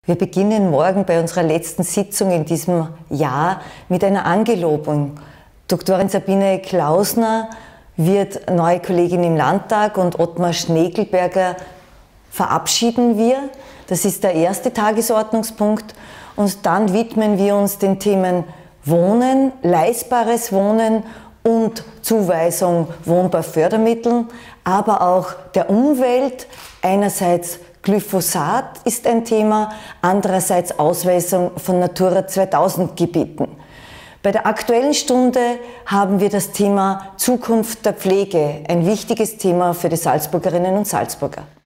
Wir beginnen morgen bei unserer letzten Sitzung in diesem Jahr mit einer Angelobung. Doktorin Sabine Klausner wird neue Kollegin im Landtag und Ottmar Schneegelberger verabschieden wir. Das ist der erste Tagesordnungspunkt. Und dann widmen wir uns den Themen Wohnen, leistbares Wohnen und Zuweisung Wohnbaufördermitteln, aber auch der Umwelt. Einerseits Glyphosat ist ein Thema, andererseits Ausweisung von Natura 2000 Gebieten. Bei der Aktuellen Stunde haben wir das Thema Zukunft der Pflege, ein wichtiges Thema für die Salzburgerinnen und Salzburger.